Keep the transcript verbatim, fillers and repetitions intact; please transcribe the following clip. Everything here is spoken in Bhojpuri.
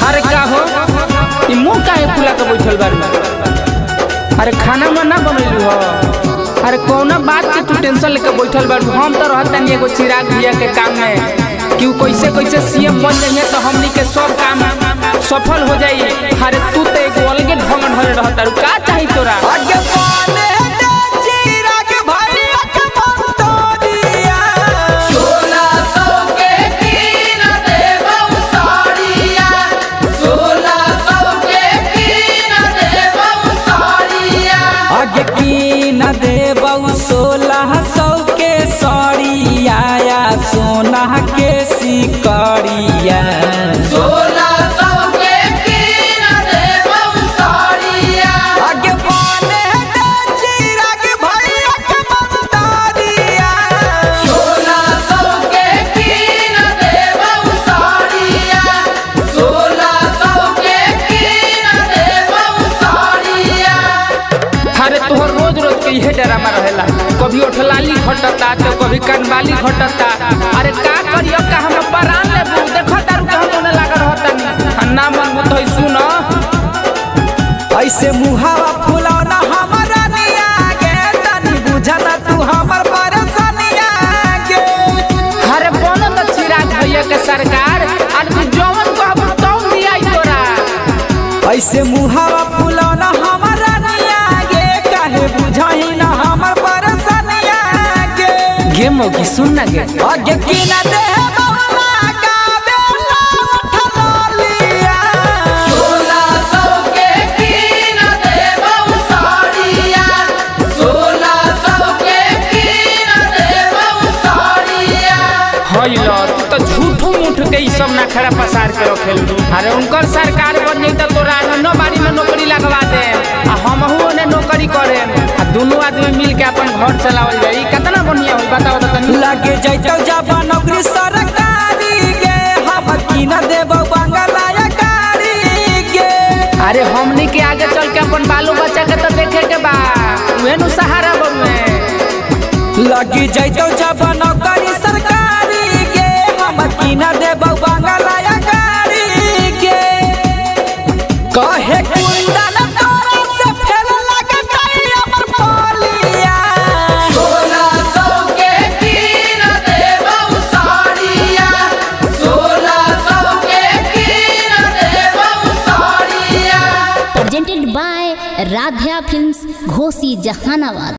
अरे का हो ई मुंह काहे खुला के बैठल बारू? अरे खाना में ना बनैलू हो? अरे कौना बात के तू टेंशन लेके बैठल बारू? हम तो रहत नहीं एगो चिराग भैया के काम में कि कैसे कैसे सीएम बन जाइए तो हमनी के सब काम सफल हो जाई। अरे तू तो एगो अलगे ढंग ढले रहत तारू, का चाही तोरा? आगे पाने दे चिराग भैया के मंतरिया सोलह सौ के तीन देबौ साड़िया सोलह सौ के तीन देबौ साड़िया आगे कीन देबौ सोलह सौ के साड़िया या सोना के सिकड़िया सोलह सौ के तीन देबौ साड़िया आगे पाने दे चिराग भैया के मंतरिया सोलह सौ के तीन देबौ साड़िया सोलह सौ के तीन देबौ साड़िया। अरे तोहर रोज रोज के इहे ड्रामा रहेला, कभी ओठलाली घटता तो कभी कनवाली घटता। अरे का करियो का हम परान लेबू? देखो तारू के हम ओने लाग रहता ना मन तो सुन ऐसे मुहावा फुलौना हमारा निया गे तनी बुझना तू हमर परेशानिया गे। अरे बोलो तो चिराग भैया के सरकार और तू जौन कहबू तौन दियाई तोरा। ऐसे मुहावा फुलौना हमारा निया गे काहे बुझाई ना हमर परेशानिया गे। गे मोगी सुन ना गे आगे की ना दे बौना गावे ना उठलिया सोलह सौ के तीन देबौ साड़िया सोलह सौ के तीन देबौ साड़िया। हइलो तू तो झूठो मूठ के ई सब ना खड़ा पसार के रखेल। अरे उनकर सरकार बन जाई त तोरा न बाड़ी में नौकरी लगवा दे आ हमहू ने नौकरी करे आ दोनों आदमी मिल के अपन घर चलावल जाई। कितना बढ़िया होई बताओ त तनी। लगे जैतौ जब नौकरी सरकारी गे हम की ना देबौ बंगला या गाड़ी गे। अरे हमनी के आगे चल के अपन बालू बच्चा के तो देखे के बा उहे नु सहारा बनुए। लगी जैतौ जब नौकरी सरकारी गे हम की ना देबौ बंगला या गाड़ी गे। कहे कुंदन तोरा से फेल लगतै हमर पालिया सोलह सौ के तीन देबौ साड़िया सोलह सौ के तीन देबौ साड़िया। प्रेजेंटेड बाय राधा फिल्म्स, घोसी, जहानाबाद।